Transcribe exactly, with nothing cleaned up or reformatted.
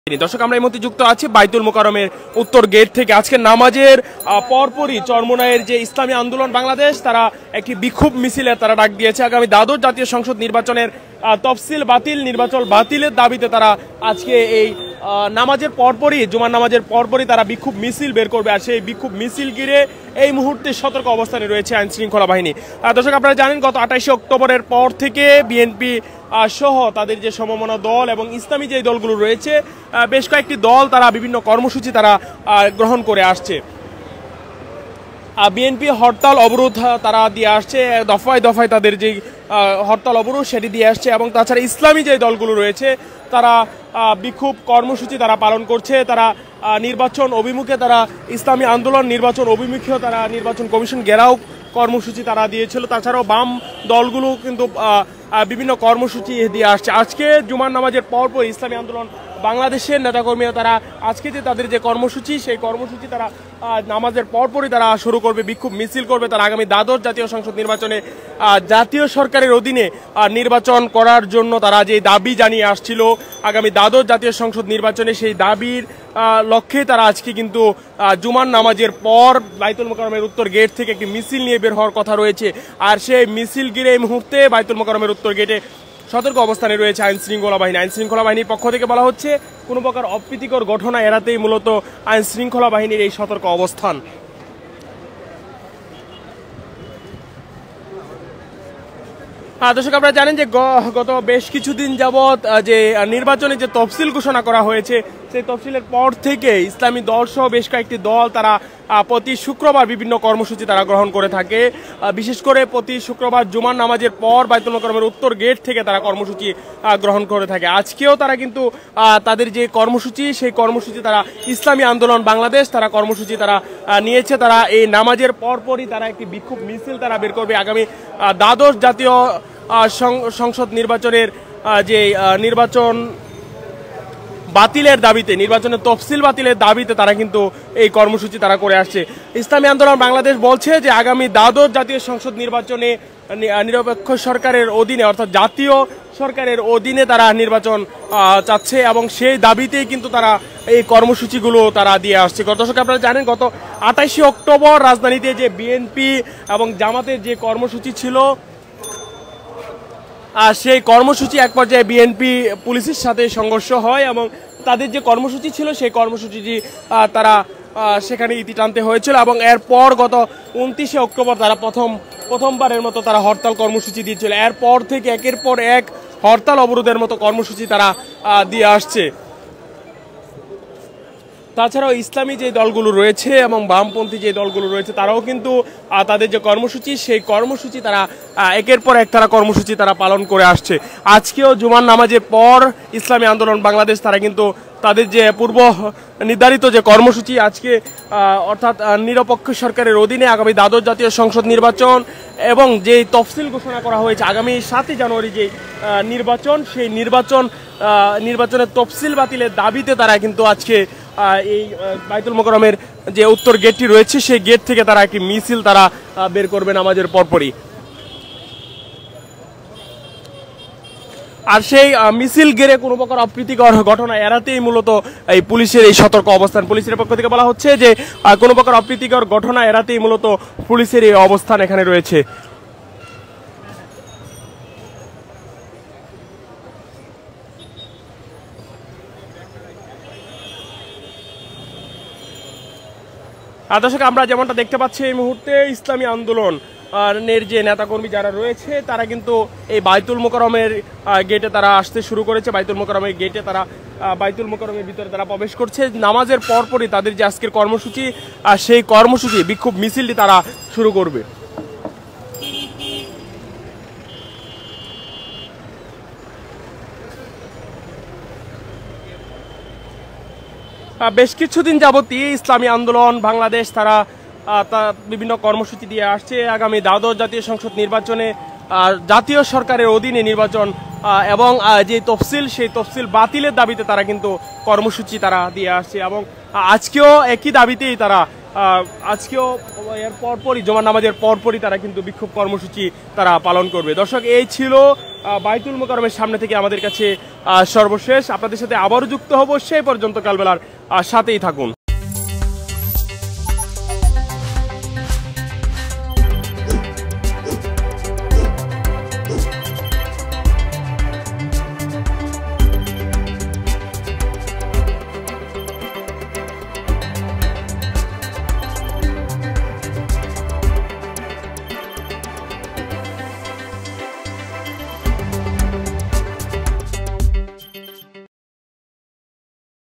দর্শক আমরা এই মুহূর্তে যুক্ত আছি বাইতুল মোকাররমের উত্তর গেট থেকে। আজকে নামাজের পরপরই চরমোনাইয়ের যে ইসলামী আন্দোলন বাংলাদেশ তারা একটি বিক্ষোভ মিছিলের তারা ডাক দিয়েছে। আগামী দ্বাদশ জাতীয় সংসদ নির্বাচনের তফসিল বাতিল, নির্বাচন বাতিলের দাবিতে তারা আজকে এই নামাজের পরপরই জুমার নামাজের পরপরই তারা বিক্ষোভ মিছিল বের করবে। আর সেই বিক্ষোভ মিছিল ঘিরে এই মুহূর্তে সতর্ক অবস্থানে রয়েছে আইন শৃঙ্খলা বাহিনী। দর্শক আপনারা জানেন গত আঠাশে অক্টোবরের পর থেকে বিএনপি সহ তাদের যে সমমনা দল এবং ইসলামী যে দলগুলো রয়েছে বেশ কয়েকটি দল তারা বিভিন্ন কর্মসূচি তারা গ্রহণ করে আসছে। বিএনপি হরতাল অবরোধ তারা দিয়ে আসছে, দফায় দফায় তাদের যে হরতাল অবরোধ সেটি দিয়ে আসছে এবং তাছাড়া ইসলামী যে দলগুলো রয়েছে তারা বিক্ষোভ কর্মসূচি তারা পালন করছে। তারা নির্বাচন অভিমুখে তারা ইসলামী আন্দোলন নির্বাচন অভিমুখেও তারা নির্বাচন কমিশন ঘেরাও কর্মসূচি তারা দিয়েছিল। তাছাড়াও বাম দলগুলো কিন্তু বিভিন্ন কর্মসূচি দিয়ে আসছে। আজকে জুমার নামাজের পরপর ইসলামী আন্দোলন বাংলাদেশের নেতাকর্মীরা তারা আজকে যে তাদের যে কর্মসূচি সেই কর্মসূচি তারা নামাজের পরপরই তারা শুরু করবে, বিক্ষোভ মিছিল করবে। তারা আগামী দ্বাদশ জাতীয় সংসদ নির্বাচনে জাতীয় সরকারের অধীনে নির্বাচন করার জন্য তারা যে দাবি জানিয়ে আসছিল আগামী দ্বাদশ জাতীয় সংসদ নির্বাচনে সেই দাবির লক্ষ্যে তারা আজকে কিন্তু জুমার নামাজের পর বাইতুল মোকাররমের উত্তর গেট থেকে একটি মিছিল নিয়ে বের হওয়ার কথা রয়েছে। আর সেই মিছিল ঘিরে এই মুহূর্তে বাইতুল মোকাররমের উত্তর গেটে সতর্ক অবস্থানে রয়েছে আইন শৃঙ্খলা বাহিনী। আইন শৃঙ্খলা বাহিনীর পক্ষ থেকে বলা হচ্ছে কোনো প্রকার অপ্রীতিকর ঘটনা এড়াতেই মূলত আইন শৃঙ্খলা বাহিনীর এই সতর্ক অবস্থান। দর্শক আপনারা জানেন যে গত বেশ কিছুদিন যাবৎ যে নির্বাচনে যে তফসিল ঘোষণা করা হয়েছে সেই তফসিলের পর থেকে ইসলামী দল সহ বেশ কয়েকটি দল তারা প্রতি শুক্রবার বিভিন্ন কর্মসূচি তারা গ্রহণ করে থাকে। বিশেষ করে প্রতি শুক্রবার জুমার নামাজের পর বাইতুল মোকাররমের উত্তর গেট থেকে তারা কর্মসূচি গ্রহণ করে থাকে। আজকেও তারা কিন্তু তাদের যে কর্মসূচি সেই কর্মসূচি তারা ইসলামী আন্দোলন বাংলাদেশ তারা কর্মসূচি তারা নিয়েছে। তারা এই নামাজের পরপরই তারা একটি বিক্ষোভ মিছিল তারা বের করবে। আগামী দ্বাদশ জাতীয় সংসদ নির্বাচনের যে নির্বাচন বাতিলের দাবিতে, নির্বাচনের তফসিল বাতিলের দাবিতে তারা কিন্তু এই কর্মসূচি তারা করে আসছে। ইসলামী আন্দোলন বাংলাদেশ বলছে যে আগামী দ্বাদশ জাতীয় সংসদ নির্বাচনে নিরপেক্ষ সরকারের অধীনে অর্থাৎ জাতীয় সরকারের অধীনে তারা নির্বাচন চাচ্ছে এবং সেই দাবিতেই কিন্তু তারা এই কর্মসূচিগুলো তারা দিয়ে আসছে। দর্শক আপনারা জানেন গত আঠাশে অক্টোবর রাজধানীতে যে বিএনপি এবং জামাতের যে কর্মসূচি ছিল আর সেই কর্মসূচি এক পর্যায়ে বিএনপি পুলিশের সাথে সংঘর্ষ হয় এবং তাদের যে কর্মসূচি ছিল সেই কর্মসূচিটি তারা সেখানে ইতি টানতে হয়েছিল এবং এরপর গত উনত্রিশে অক্টোবর তারা প্রথম প্রথমবারের মতো তারা হরতাল কর্মসূচি দিয়েছিল। এরপর থেকে একের পর এক হরতাল অবরোধের মতো কর্মসূচি তারা দিয়ে আসছে। তাছাড়াও ইসলামী যে দলগুলো রয়েছে এবং বামপন্থী যে দলগুলো রয়েছে তারাও কিন্তু তাদের যে কর্মসূচি সেই কর্মসূচি তারা একের পর এক তারা কর্মসূচি তারা পালন করে আসছে। আজকেও জুমার নামাজের পর ইসলামী আন্দোলন বাংলাদেশ তারা কিন্তু তাদের যে পূর্ব নির্ধারিত যে কর্মসূচি আজকে অর্থাৎ নিরপেক্ষ সরকারের অধীনে আগামী দ্বাদশ জাতীয় সংসদ নির্বাচন এবং যে তফসিল ঘোষণা করা হয়েছে আগামী সাতই জানুয়ারি যে নির্বাচন সেই নির্বাচন নির্বাচনের তফসিল বাতিলের দাবিতে তারা কিন্তু আজকে এই বাইতুল মোকাররমের যে উত্তর গেটটি রয়েছে সেই গেট থেকে তারা একটি মিছিল তারা বের করবে নামাজের পরপরই। আর সেই মিছিল ঘিরে কোনো প্রকার অপ্রীতিকর ঘটনা এড়াতেই মূলত এই পুলিশের এই সতর্ক অবস্থান। পুলিশের পক্ষ থেকে বলা হচ্ছে যে কোনো প্রকার অপ্রীতিকর ঘটনা এড়াতেই মূলত পুলিশের এই অবস্থান এখানে রয়েছে। দর্শক আমরা যেমনটা দেখতে পাচ্ছি এই মুহূর্তে ইসলামী আন্দোলন এর যে নেতাকর্মী যারা রয়েছে তারা কিন্তু এই বাইতুল মোকাররমের গেটে তারা আসতে শুরু করেছে। বাইতুল মোকাররমের গেটে তারা বাইতুল মোকাররমের ভিতরে তারা প্রবেশ করছে। নামাজের পরপরই তাদের যে আজকের কর্মসূচি সেই কর্মসূচি বিক্ষোভ মিছিলটি তারা শুরু করবে। বেশ কিছুদিন যাবতই ইসলামী আন্দোলন বাংলাদেশ তারা বিভিন্ন কর্মসূচি দিয়ে আসছে। আগামী দ্বাদশ জাতীয় সংসদ নির্বাচনে জাতীয় সরকারের অধীনে নির্বাচন এবং যে তফসিল সেই তফসিল বাতিলের দাবিতে তারা কিন্তু কর্মসূচি তারা দিয়ে আসছে এবং আজকেও একই দাবিতেই তারা আজকেও এর পরপরই জুমার নামাজের পরপরই তারা কিন্তু বিক্ষোভ কর্মসূচি তারা পালন করবে। দর্শক এই ছিল বাইতুল মোকাররমের সামনে থেকে আমাদের কাছে সর্বশেষ। আপনাদের সাথে আবারও যুক্ত হব, সেই পর্যন্ত কালবেলার সাথেই থাকুন।